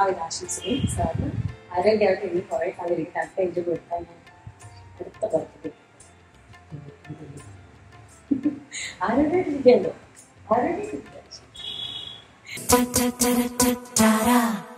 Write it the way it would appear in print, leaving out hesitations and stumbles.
എല്ലാവിധ ആശംസകളും സാറിന് ആരോഗ്യമായിട്ട് ഇനി കുറേ കാലം ഇരിക്കും. അടുത്ത ഇന്റർവ്യൂ എടുക്കാൻ ഞാൻ അടുത്ത ബർത്ത്ഡേ ആരോഗ്യമായിട്ടിരിക്കാമല്ലോ. ആരോഗ്യമായിട്ടിരിക്കാം.